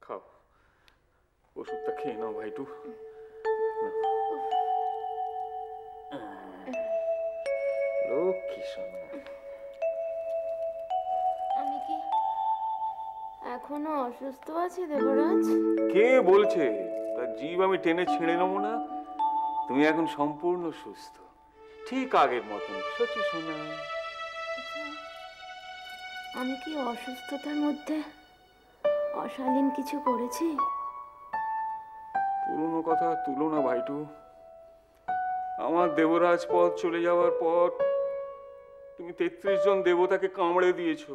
খাও, ওষুধটা খেয়ে নাও ভাইটু। লক্ষ্মী সোনা। আমি কি এখনো অসুস্থ আছি দেবরাজ? কে বলছে? তার জীব আমি টেনে ছিঁড়ে নেবো না। তুমি এখন সম্পূর্ণ সুস্থ, ঠিক আগের মতন সচি সোনা। আমি কি অসুস্থতার মধ্যে অশালীন কিছু করেছি? পুরনো কথা তুলো না ভাইটু। আমার দেবরাজ পদ চলে যাওয়ার পর তুমি 33 জন দেবতাকে কামড়ে দিয়েছো,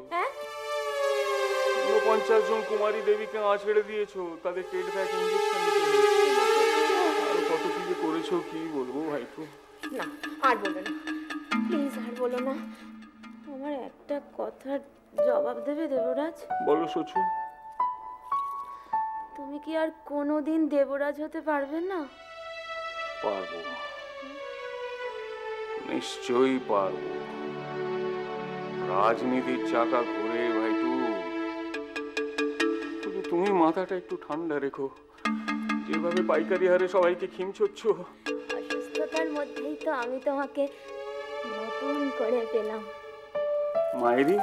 49 জন কুমারী দেবীকে আঁচড়ে দিয়েছো, তাদের টেট ব্যাক ইঞ্জেকশন দিতে হয়েছে। আর কত কি যে করেছো কি বলবো ভাইটু। না, আর বলো না প্লিজ, আর বলো না। আমার একটা কথার জবাব দেবে দেবরাজ? বলো সচু। তুমি কি আর কোনোদিন দেবরাজ হতে পারবে না? পারবো, নিশ্চয়ই পারবো। রাজনীতির চাকা ঘুরে ভাইটু, তুমি মাথাটা একটু ঠান্ডা রেখো। যেভাবে পাইকারি হারে সবাইকে খিমছোচ্ছ। অসুস্থতার মধ্যেই তো আমি তোমাকে নতুন করে পেলাম মায়েরি।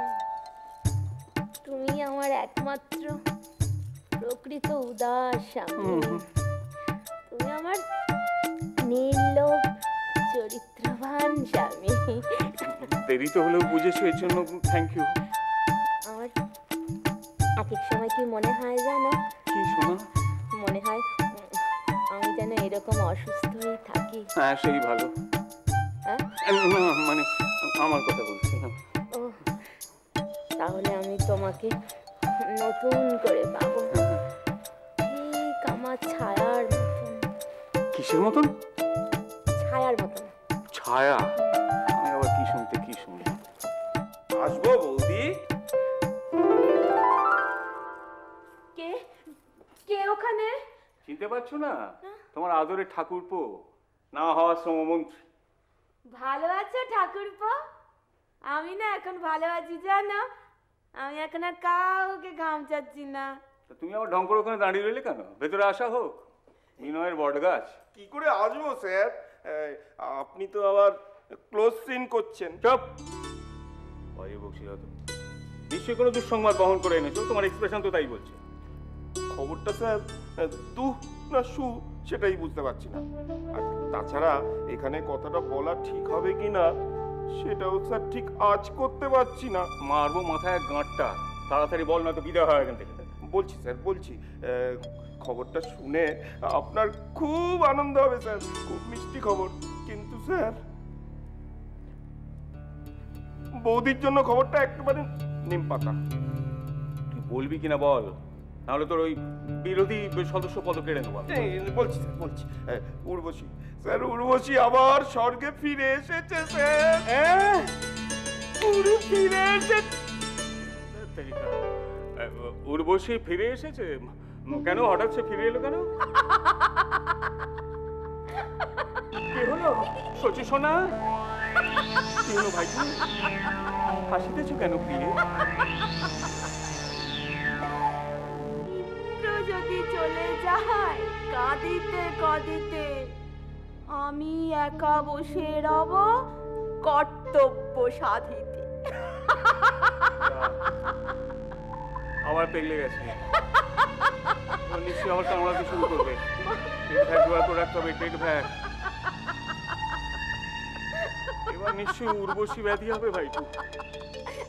তুমি আমার একমাত্র প্রকৃত উদাস স্বামী। তুমি আমার নির্লোভ চরিত্রবান স্বামী। দেরি তো হলেও বুঝেছো, এর জন্য থ্যাংক ইউ। আমার এক এক সময় কি মনে হয় জানো? কি শোনা? মনে হয় আমি যেন এরকম অসুস্থই থাকি। হ্যাঁ সেই ভালো। হ্যাঁ না মানে আমার কথা বলছি। ও, তাহলে আমি তোমাকে নতুন করে পাবো, ঠিক আমার ছায়ার মতন। কিসের মতন? ছায়ার মতন। ছায়া? আমি আবার কি শুনতে কি শুনি। আসবো বৌদি। কে কে ওখানে? চিনতে পারছো না? তোমার আদরের ঠাকুরপো, না হওয়া শ্রমমন্ত্রী। ভালো আছো ঠাকুরপো? আমি না এখন ভালো আছি জানো। আমি এখন আর কাউকে ঘামচাচ্ছি না। তুমি আবার ঢং করে ওখানে দাঁড়িয়ে রইলে কেন? ভেতরে আসা হোক। বিনয়ের বটগাছ। কি করে আসবো স্যার? আপনি তো আবার ক্লোজ সিন করছেন। চুপ! ভয়ে বকশিরা তো। নিশ্চয়ই কোনো দুঃসংবাদ বহন করে এনেছো, তোমার এক্সপ্রেশন তো তাই বলছে। খবরটা স্যার দু না সু সেটাই বুঝতে পারছি না। আর তাছাড়া এখানে কথাটা বলা ঠিক হবে কি না সেটাও স্যার ঠিক আজ করতে পারছি না। মারবো মাথায় গাঁটটা। তাড়াতাড়ি বল, না তো বিদায় হয় এখান থেকে। বলছি স্যার বলছি, খবরটা শুনে আপনার খুব আনন্দ হবে স্যার, খুব মিষ্টি খবর। কিন্তু স্যার বৌদির জন্য খবরটা একেবারে নিম পাতা। তুই বলবি কিনা বল, নাহলে তোর ওই বিরোধী সদস্য পদ কেড়ে নেবো। বলছি স্যার বলছি, উর্বশী স্যার, উর্বশী আবার স্বর্গে ফিরে এসেছে স্যার। ফিরে এসেছে। উর্বশী ফিরে এসেছে? কেন হঠাৎ সে ফিরে এলো কেন? কি হলো সচি সোনা? কি হলো ভাই? হাসিতেছো কেন প্রিয়ে? যদি চলে যায় কাঁদিতে কাঁদিতে, আমি একা বসে রব কর্তব্য সাধিতে। আবার পেগলে গেছে। নিশ্চয়ই আবার কামড়াতে শুরু করবে। পেট ভ্যাক দোয়া করে রাখতে হবে, পেট ভ্যাক। এবার নিশ্চয়ই উর্বশী ব্যাধি হবে ভাইটু।